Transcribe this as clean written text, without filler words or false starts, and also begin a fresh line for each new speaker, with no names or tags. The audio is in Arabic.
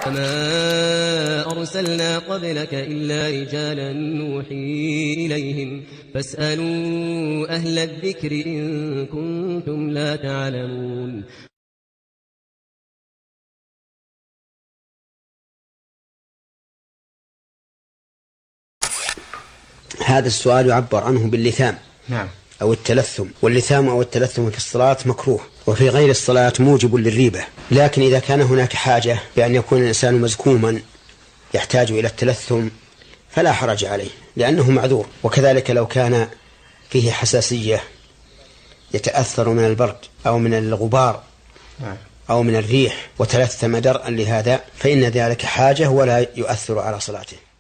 وما أرسلنا قبلك إلا رجالا نوحي إليهم فاسألوا أهل الذكر إن كنتم لا تعلمون.
هذا السؤال يعبر عنه باللثام.
نعم.
أو التلثم، واللثام أو التلثم في الصلاة مكروه، وفي غير الصلاة موجب للريبة. لكن إذا كان هناك حاجة بأن يكون الإنسان مزكوما يحتاج إلى التلثم فلا حرج عليه لأنه معذور. وكذلك لو كان فيه حساسية يتأثر من البرد أو من الغبار أو من الريح وتلثم درءا لهذا فإن ذلك حاجة ولا يؤثر على صلاته.